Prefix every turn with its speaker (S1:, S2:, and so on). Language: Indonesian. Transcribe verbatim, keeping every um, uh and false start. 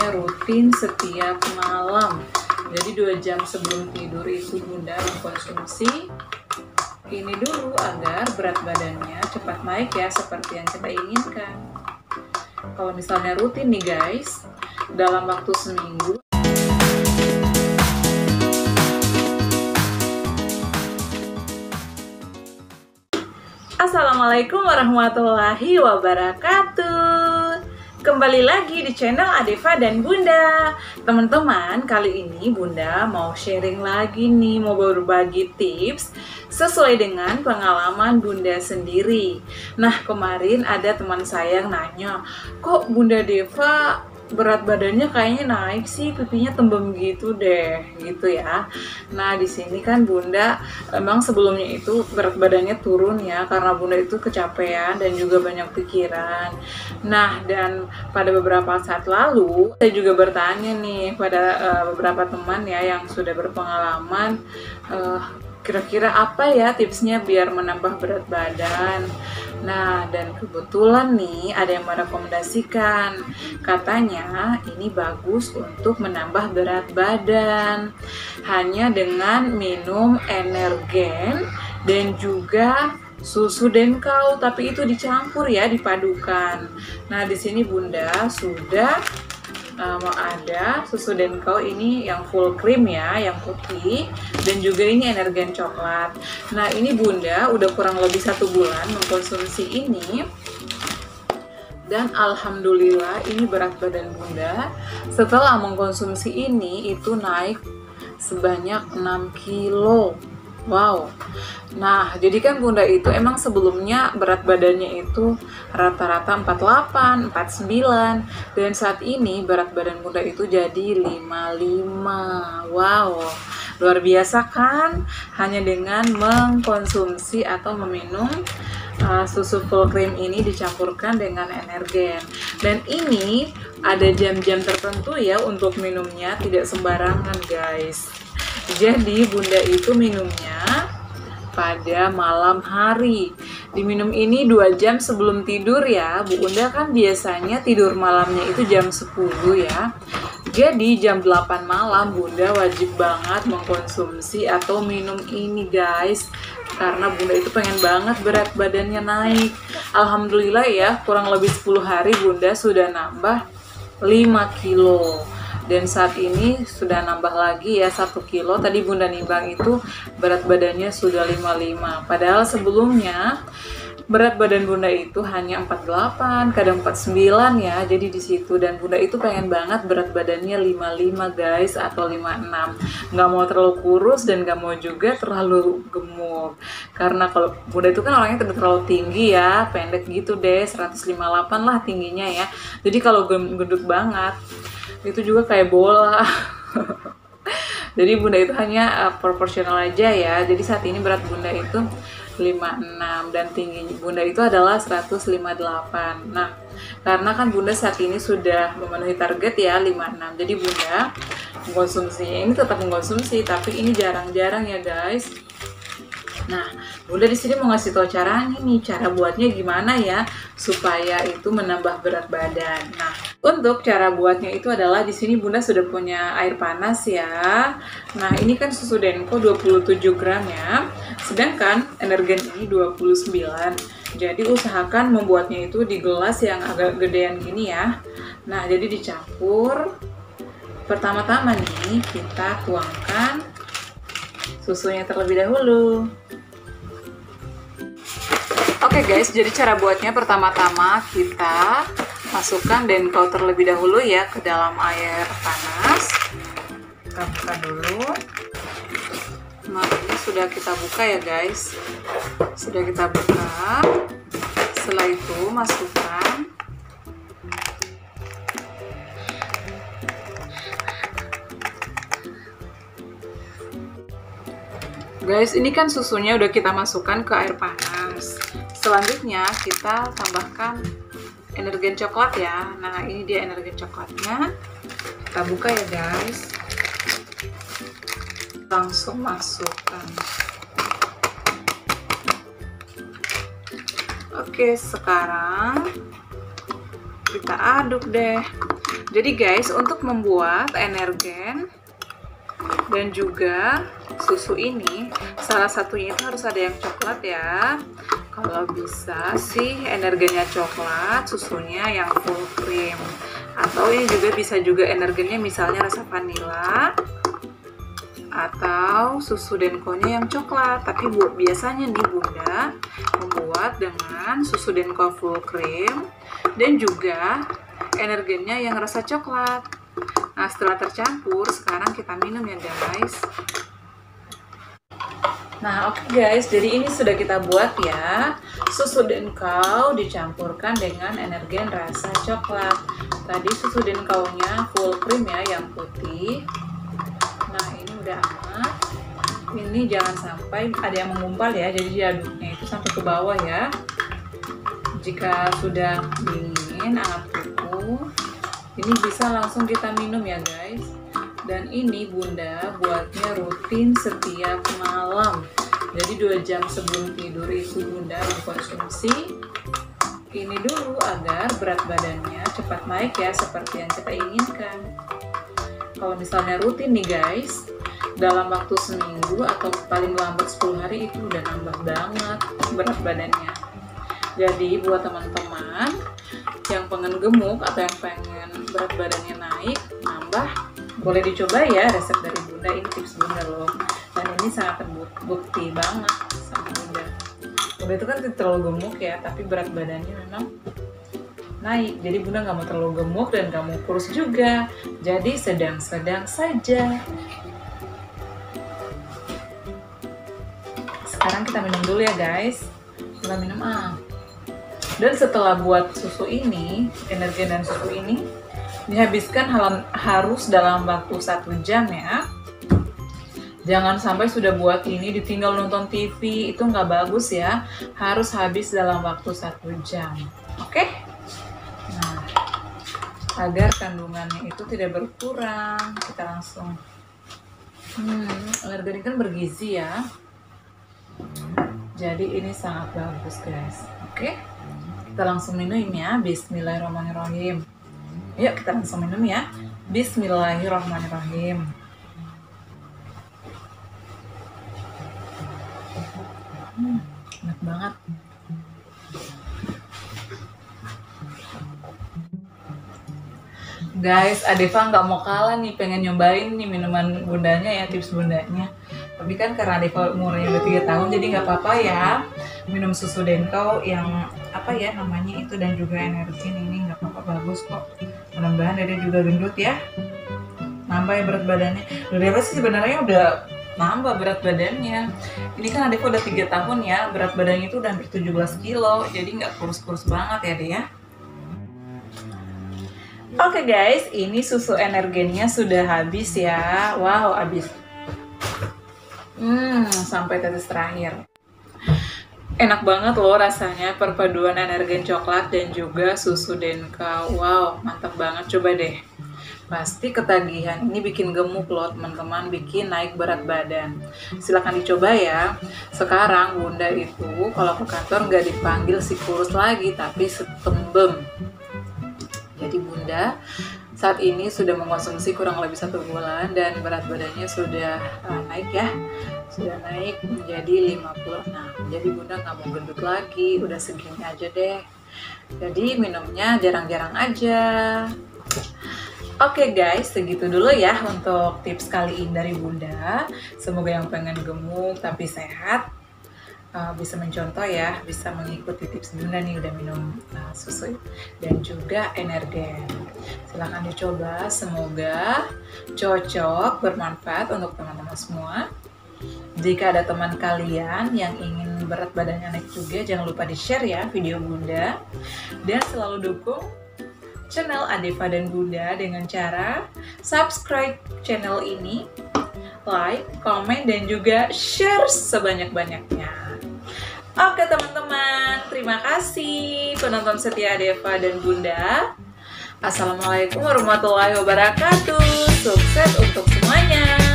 S1: Bundanya rutin setiap malam. Jadi dua jam sebelum tidur itu Bunda mengkonsumsi ini dulu agar berat badannya cepat naik ya, seperti yang kita inginkan. Kalau misalnya rutin nih guys, dalam waktu seminggu. Assalamualaikum warahmatullahi wabarakatuh. Kembali lagi di channel Adeva dan Bunda. Teman-teman, kali ini Bunda mau sharing lagi nih, mau berbagi tips sesuai dengan pengalaman Bunda sendiri. Nah, kemarin ada teman saya yang nanya, kok Bunda Deva berat badannya kayaknya naik sih, pipinya tembem gitu deh, gitu ya. Nah, di sini kan Bunda emang sebelumnya itu berat badannya turun ya, karena Bunda itu kecapean dan juga banyak pikiran. Nah, dan pada beberapa saat lalu saya juga bertanya nih pada uh, beberapa teman ya yang sudah berpengalaman, uh, kira-kira apa ya tipsnya biar menambah berat badan. Nah, dan kebetulan nih ada yang merekomendasikan, katanya ini bagus untuk menambah berat badan hanya dengan minum energen dan juga susu denkau, tapi itu dicampur ya, dipadukan. Nah, di sini Bunda sudah Uh, mau ada susu denkau ini yang full cream ya, yang putih, dan juga ini energen coklat. Nah, ini Bunda udah kurang lebih satu bulan mengkonsumsi ini, dan alhamdulillah ini berat badan Bunda setelah mengkonsumsi ini itu naik sebanyak enam kilo. Wow. Nah, jadi kan Bunda itu emang sebelumnya berat badannya itu rata-rata empat puluh delapan, empat puluh sembilan, dan saat ini berat badan Bunda itu jadi lima puluh lima. Wow. Luar biasa kan? Hanya dengan mengkonsumsi atau meminum uh, susu full cream ini dicampurkan dengan energen. Dan ini ada jam-jam tertentu ya untuk minumnya, tidak sembarangan guys. Jadi Bunda itu minumnya pada malam hari. Diminum ini dua jam sebelum tidur ya. Bunda kan biasanya tidur malamnya itu jam sepuluh ya. Jadi jam delapan malam Bunda wajib banget mengkonsumsi atau minum ini guys. Karena Bunda itu pengen banget berat badannya naik. Alhamdulillah ya, kurang lebih sepuluh hari Bunda sudah nambah lima kilo. Dan saat ini sudah nambah lagi ya satu kilo. Tadi Bunda nimbang itu berat badannya sudah lima puluh lima. Padahal sebelumnya berat badan Bunda itu hanya empat puluh delapan, kadang empat puluh sembilan ya. Jadi di situ, dan Bunda itu pengen banget berat badannya lima puluh lima guys, atau lima puluh enam. Nggak mau terlalu kurus dan nggak mau juga terlalu gemuk. Karena kalau Bunda itu kan orangnya tidak terlalu tinggi ya, pendek gitu deh, seratus lima puluh delapan lah tingginya ya. Jadi kalau gendut banget itu juga kayak bola. Jadi Bunda itu hanya uh, proporsional aja ya. Jadi saat ini berat Bunda itu lima puluh enam dan tinggi Bunda itu adalah seratus lima puluh delapan. Nah, karena kan Bunda saat ini sudah memenuhi target ya lima puluh enam. Jadi Bunda mengkonsumsinya ini tetap mengkonsumsi, tapi ini jarang-jarang ya guys. Nah, Bunda di sini mau ngasih tahu caranya nih, cara buatnya gimana ya supaya itu menambah berat badan. Nah, untuk cara buatnya itu adalah di sini Bunda sudah punya air panas ya. Nah, ini kan susu denkau dua puluh tujuh gram ya. Sedangkan energen ini dua puluh sembilan. Jadi usahakan membuatnya itu di gelas yang agak gedean gini ya. Nah, jadi dicampur. Pertama-tama nih kita tuangkan susunya terlebih dahulu. Oke guys, jadi cara buatnya pertama-tama kita masukkan denkau terlebih dahulu ya ke dalam air panas. Kita buka dulu. Nah, ini sudah kita buka ya guys. Sudah kita buka. Setelah itu masukkan guys, ini kan susunya udah kita masukkan ke air panas. Selanjutnya kita tambahkan energen coklat ya. Nah, ini dia energen coklatnya. Kita buka ya guys. Langsung masukkan. Oke, sekarang kita aduk deh. Jadi guys, untuk membuat energen dan juga susu ini, salah satunya itu harus ada yang coklat ya. Kalau bisa sih energennya coklat, susunya yang full cream. Atau ini juga bisa juga energennya misalnya rasa vanila atau susu denko-nya yang coklat. Tapi bu, biasanya nih Bunda membuat dengan susu denko full cream dan juga energennya yang rasa coklat. Nah, setelah tercampur, sekarang kita minum ya guys. Nah, oke okay guys, jadi ini sudah kita buat ya. Susu denko dicampurkan dengan energen rasa coklat. Tadi susu denko-nya full cream ya, yang putih. Nah, ini udah amat. Ini jangan sampai ada yang mengumpal ya, jadi diaduknya itu sampai ke bawah ya. Jika sudah dingin, hangat kuku, ini bisa langsung kita minum ya guys. Dan ini Bunda buatnya rutin setiap malam. Jadi dua jam sebelum tidur itu Bunda mengkonsumsi ini dulu agar berat badannya cepat naik ya, seperti yang kita inginkan. Kalau misalnya rutin nih guys, dalam waktu seminggu atau paling lambat sepuluh hari itu udah nambah banget berat badannya. Jadi buat teman-teman yang pengen gemuk atau yang pengen berat badannya naik, nambah, boleh dicoba ya resep dari Bunda. Ini tips Bunda loh, dan ini sangat terbukti banget sama Bunda. Bunda itu kan terlalu gemuk ya, tapi berat badannya memang naik. Jadi Bunda nggak mau terlalu gemuk dan nggak mau kurus juga, jadi sedang-sedang saja. Sekarang kita minum dulu ya guys. Kita minum ah. Dan setelah buat susu ini, energen dan susu ini dihabiskan halam, harus dalam waktu satu jam ya. Jangan sampai sudah buat ini ditinggal nonton T V, itu nggak bagus ya. Harus habis dalam waktu satu jam. Oke? Nah, agar kandungannya itu tidak berkurang, kita langsung. Hmm, energen kan bergizi ya. Jadi ini sangat bagus guys. Oke? Kita langsung minum ya. Bismillahirrahmanirrahim. Yuk kita langsung minum ya. Bismillahirrahmanirrahim. Hmm, enak banget. Guys, Adeva nggak mau kalah nih, pengen nyobain nih minuman Bundanya ya, tips Bundanya. Tapi kan karena Adeva umurnya udah tiga tahun, jadi nggak apa-apa ya minum susu denko yang apa ya namanya itu, dan juga energi ini nggak apa-apa, bagus kok. Mudah-mudahan Dede juga gendut ya, nambah ya berat badannya. Dede sih sebenarnya udah nambah berat badannya. Ini kan Adeva udah tiga tahun ya, berat badannya itu udah hampir tujuh belas kilo, jadi nggak kurus-kurus banget ya Dede ya. Oke okay guys, ini susu energennya sudah habis ya. Wow, habis. Hmm, sampai tetes terakhir. Enak banget loh rasanya, perpaduan energen coklat dan juga susu denko. Wow, mantap banget, coba deh. Pasti ketagihan, ini bikin gemuk loh teman-teman, bikin naik berat badan. Silahkan dicoba ya. Sekarang Bunda itu kalau ke kantor nggak dipanggil si kurus lagi, tapi setembem. Jadi Bunda saat ini sudah mengkonsumsi kurang lebih satu bulan dan berat badannya sudah uh, naik ya, sudah naik menjadi lima puluh enam. Jadi Bunda nggak mau gendut lagi, udah segini aja deh. Jadi minumnya jarang-jarang aja. Oke okay guys, segitu dulu ya untuk tips kali ini dari Bunda. Semoga yang pengen gemuk tapi sehat Uh, bisa mencontoh ya, bisa mengikuti tips Bunda nih, udah minum uh, susu dan juga energen. Silahkan dicoba, semoga cocok, bermanfaat untuk teman-teman semua. Jika ada teman kalian yang ingin berat badannya naik juga, jangan lupa di-share ya video Bunda. Dan selalu dukung channel Adeva dan Bunda dengan cara subscribe channel ini, like, komen, dan juga share sebanyak-banyaknya. Oke teman-teman, terima kasih penonton setia Adeva dan Bunda. Assalamualaikum warahmatullahi wabarakatuh. Sukses untuk semuanya.